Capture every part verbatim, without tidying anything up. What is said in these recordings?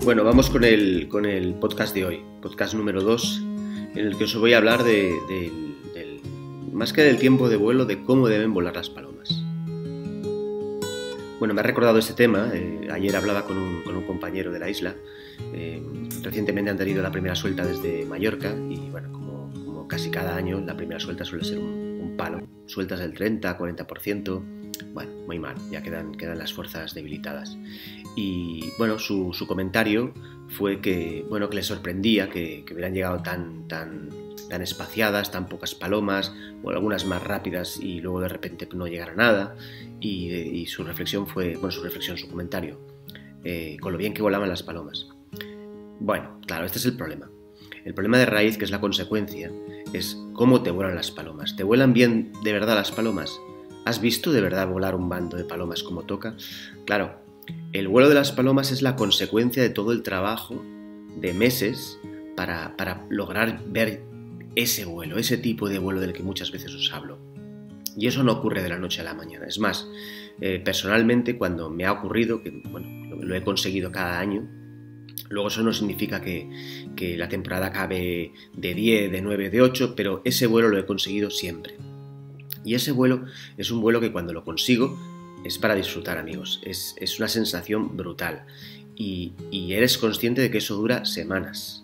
Bueno, vamos con el, con el podcast de hoy, podcast número dos, en el que os voy a hablar de, de, del, más que del tiempo de vuelo, de cómo deben volar las palomas. Bueno, me ha recordado este tema. Eh, ayer hablaba con un, con un compañero de la isla. Eh, recientemente han tenido la primera suelta desde Mallorca y, bueno, como, como casi cada año, la primera suelta suele ser un, un palo. Sueltas del treinta a cuarenta por ciento. Bueno, muy mal, ya quedan, quedan las fuerzas debilitadas. Y bueno, su, su comentario fue que, bueno, que le sorprendía que, que hubieran llegado tan, tan, tan espaciadas, tan pocas palomas, o algunas más rápidas y luego de repente no llegara nada. Y, y su reflexión fue, bueno, su reflexión, su comentario, eh, con lo bien que volaban las palomas. Bueno, claro, este es el problema. El problema de raíz, que es la consecuencia, es cómo te vuelan las palomas. ¿Te vuelan bien de verdad las palomas? ¿Has visto de verdad volar un bando de palomas como toca? Claro, el vuelo de las palomas es la consecuencia de todo el trabajo de meses para, para lograr ver ese vuelo, ese tipo de vuelo del que muchas veces os hablo. Y eso no ocurre de la noche a la mañana. Es más, eh, personalmente cuando me ha ocurrido, que bueno, lo, lo he conseguido cada año, luego eso no significa que, que la temporada acabe de diez, de nueve, de ocho, pero ese vuelo lo he conseguido siempre. Y ese vuelo es un vuelo que cuando lo consigo es para disfrutar, amigos. Es, es una sensación brutal. Y, y eres consciente de que eso dura semanas.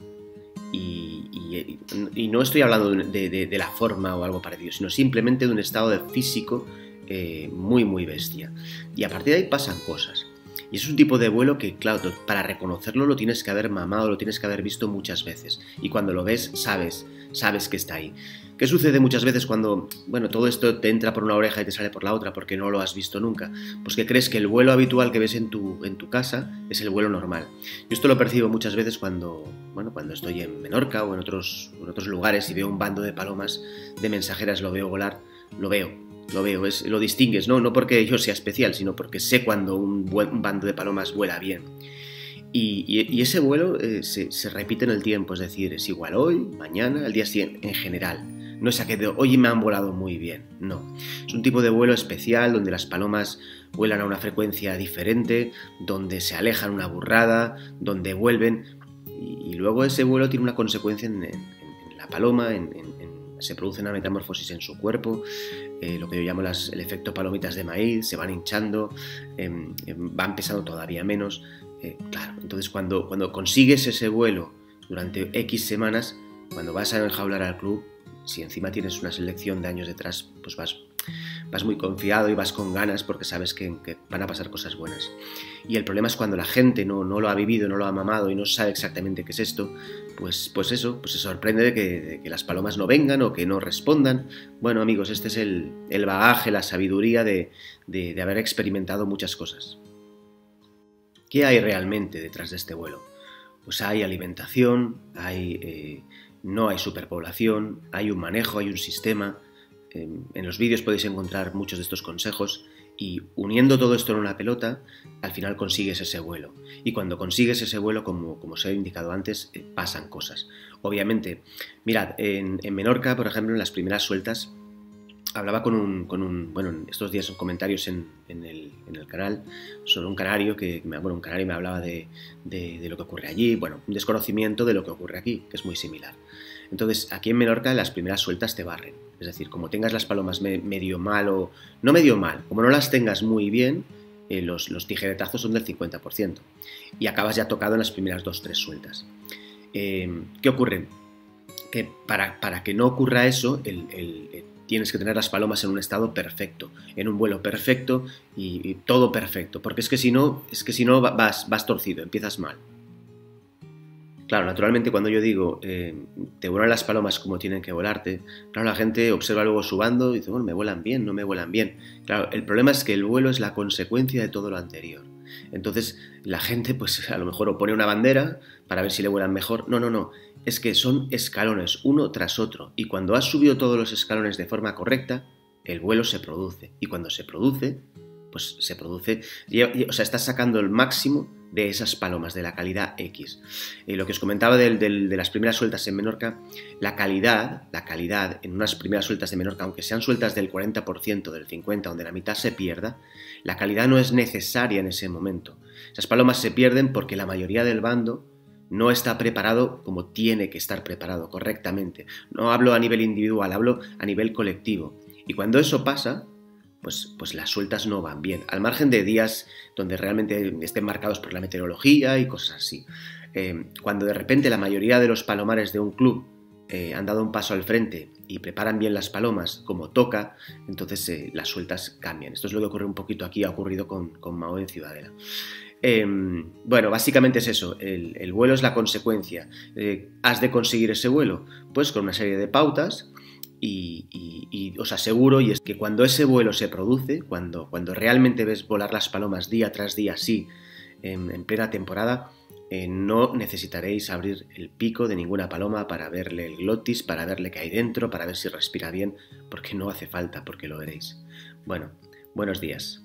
Y, y, y no estoy hablando de, de, de la forma o algo parecido, sino simplemente de un estado de físico eh, muy, muy bestia. Y a partir de ahí pasan cosas. Y es un tipo de vuelo que, claro, para reconocerlo lo tienes que haber mamado, lo tienes que haber visto muchas veces. Y cuando lo ves, sabes, sabes que está ahí. ¿Qué sucede muchas veces cuando, bueno, todo esto te entra por una oreja y te sale por la otra porque no lo has visto nunca? Pues que crees que el vuelo habitual que ves en tu, en tu casa es el vuelo normal. Yo esto lo percibo muchas veces cuando, bueno, cuando estoy en Menorca o en otros, en otros lugares y veo un bando de palomas, de mensajeras, lo veo volar, lo veo. Lo veo, es, lo distingues, ¿no? No porque yo sea especial, sino porque sé cuando un, buen, un bando de palomas vuela bien. Y, y, y ese vuelo eh, se, se repite en el tiempo, es decir, es igual hoy, mañana, al día siguiente, en general. No es aquello de, oye, me han volado muy bien, no. Es un tipo de vuelo especial donde las palomas vuelan a una frecuencia diferente, donde se alejan una burrada, donde vuelven. Y, y luego ese vuelo tiene una consecuencia en, en, en la paloma, en, en, en, se produce una metamorfosis en su cuerpo, eh, lo que yo llamo las, el efecto palomitas de maíz, se van hinchando, eh, eh, van pesando todavía menos. Eh, claro, entonces cuando, cuando consigues ese vuelo durante X semanas, cuando vas a enjaular al club, si encima tienes una selección de años detrás, pues vas, vas muy confiado y vas con ganas porque sabes que, que van a pasar cosas buenas. Y el problema es cuando la gente no, no lo ha vivido, no lo ha mamado y no sabe exactamente qué es esto, pues, pues eso, pues se sorprende de que, de que las palomas no vengan o que no respondan. Bueno, amigos, este es el, el bagaje, la sabiduría de, de, de haber experimentado muchas cosas. ¿Qué hay realmente detrás de este vuelo? Pues hay alimentación, hay... Eh, no hay superpoblación, hay un manejo, hay un sistema. En los vídeos podéis encontrar muchos de estos consejos y uniendo todo esto en una pelota, al final consigues ese vuelo. Y cuando consigues ese vuelo, como, como os he indicado antes, eh, pasan cosas. Obviamente, mirad, en, en Menorca, por ejemplo, en las primeras sueltas, hablaba con un, con un bueno, estos días son comentarios en, en, el, en el canal sobre un canario que, bueno, un canario me hablaba de, de, de lo que ocurre allí, bueno, un desconocimiento de lo que ocurre aquí, que es muy similar. Entonces, aquí en Menorca las primeras sueltas te barren, es decir, como tengas las palomas me, medio mal o, no medio mal, como no las tengas muy bien, eh, los, los tijeretazos son del cincuenta por ciento y acabas ya tocado en las primeras dos, tres sueltas. Eh, ¿Qué ocurre? Que para, para que no ocurra eso, el, el, el tienes que tener las palomas en un estado perfecto, en un vuelo perfecto y, y todo perfecto, porque es que si no, es que si no vas, vas torcido, empiezas mal. Claro, naturalmente cuando yo digo eh, te vuelan las palomas como tienen que volarte, claro, la gente observa luego su bando y dice, bueno, me vuelan bien, no me vuelan bien. Claro, el problema es que el vuelo es la consecuencia de todo lo anterior. Entonces la gente pues a lo mejor o pone una bandera para ver si le vuelan mejor. No, no, no. Es que son escalones, uno tras otro, y cuando has subido todos los escalones de forma correcta, el vuelo se produce, y cuando se produce, pues se produce, y, y, o sea, estás sacando el máximo de esas palomas, de la calidad X. Eh, lo que os comentaba de, de, de las primeras sueltas en Menorca, la calidad, la calidad en unas primeras sueltas de Menorca, aunque sean sueltas del cuarenta por ciento, del cincuenta por ciento, donde la mitad se pierda, la calidad no es necesaria en ese momento. Esas palomas se pierden porque la mayoría del bando no está preparado como tiene que estar preparado correctamente. No hablo a nivel individual, hablo a nivel colectivo. Y cuando eso pasa, pues, pues las sueltas no van bien, al margen de días donde realmente estén marcados por la meteorología y cosas así. Eh, cuando de repente la mayoría de los palomares de un club eh, han dado un paso al frente y preparan bien las palomas como toca, entonces eh, las sueltas cambian. Esto es lo que ocurre un poquito aquí, ha ocurrido con, con Mao en Ciudadela. Eh, bueno, básicamente es eso, el, el vuelo es la consecuencia. Eh, ¿Has de conseguir ese vuelo? Pues con una serie de pautas y, y, y os aseguro, y es que cuando ese vuelo se produce, cuando, cuando realmente ves volar las palomas día tras día así, en, en plena temporada, eh, no necesitaréis abrir el pico de ninguna paloma para verle el glotis, para verle qué hay dentro, para ver si respira bien, porque no hace falta, porque lo veréis. Bueno, buenos días.